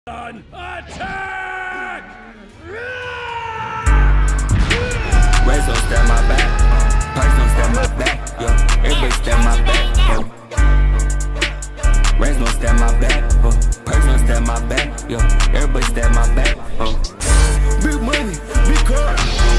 Attack! Reds don't stab my back, Perks don't stab my back, yo. Everybody stab my back, yo. Reds don't stab my back, Perks don't stab my back, yo. Everybody stab my back, Big money, big car.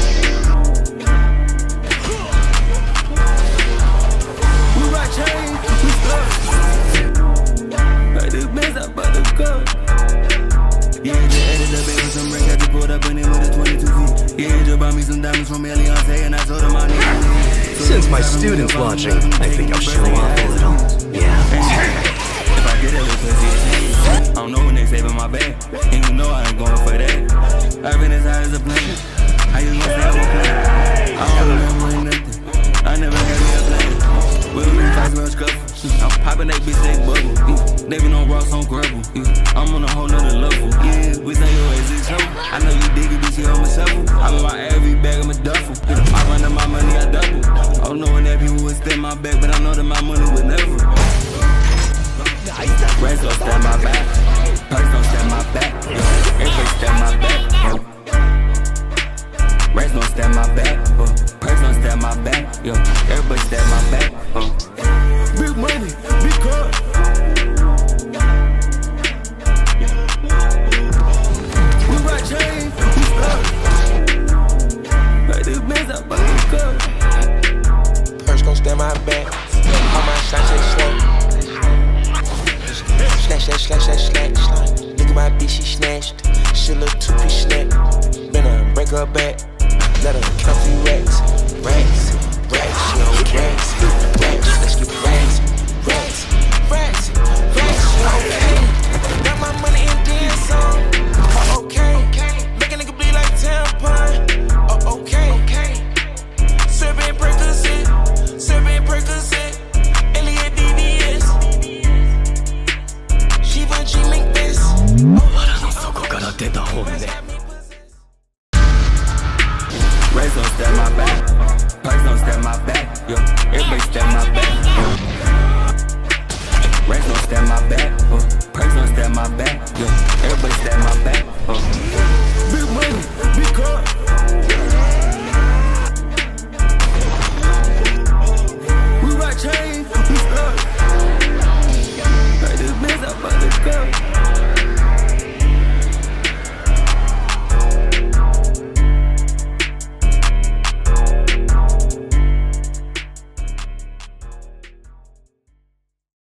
We rock chains, we stuck. Like the bands up by the cup. Yeah, just added the baby some rings, got you pulled up in it with a 22 feet. Yeah, just bought me some diamonds from Eliantte, and I told him I need it. Since my students watching, I think I'll show off a little. Yeah. If I get a little pussy, I don't know when they saving my bag, and you know I ain't going for that. I've been as high as a plane. How you gonna say I won't play? I don't remember nothing. I never had me a plan. With me, I smell scuffle. I'm popping that bitch, they bubble. They been on rocks on gravel. I'm on a whole nother level. Yeah, we say your ass is trouble. I know you dig it, bitch, you on my shuffle. I run my every bag of my duffel. I run up my money, I double. I don't know when that people would step my back, but I know that my money would never. Reds don't stab my back, Perks don't stab my back, everybody stab my back, Reds don't stab my back, Perks don't stab my back, everybody stab my back, Big money, big car. We rock chains, we stuck. Like the bands up by the cup. Perks gon' stab my back, all my shots they slow. Slash. Look at my bitch, she snatched. She a little two-piece snack. Better break her back. Let her count few racks. Racks, she on racks. Let's get racks. Okay. Got my money in dance song. Okay. Make a nigga bleed like tampon. Okay. Serving Percocet. Elliot DVS. She make this. そこから出た本音